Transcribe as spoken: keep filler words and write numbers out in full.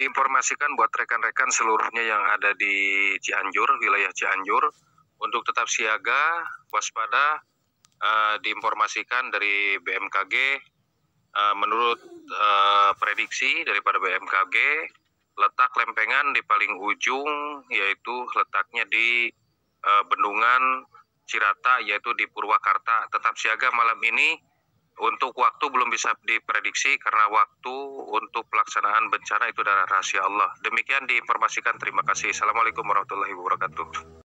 Diinformasikan buat rekan-rekan seluruhnya yang ada di Cianjur, wilayah Cianjur, untuk tetap siaga, waspada. Uh, diinformasikan dari B M K G, uh, menurut uh, prediksi daripada B M K G, letak lempengan di paling ujung, yaitu letaknya di uh, Bendungan Cirata, yaitu di Purwakarta. Tetap siaga malam ini. Untuk waktu belum bisa diprediksi karena waktu untuk pelaksanaan bencana itu adalah rahasia Allah. Demikian diinformasikan. Terima kasih. Assalamualaikum warahmatullahi wabarakatuh.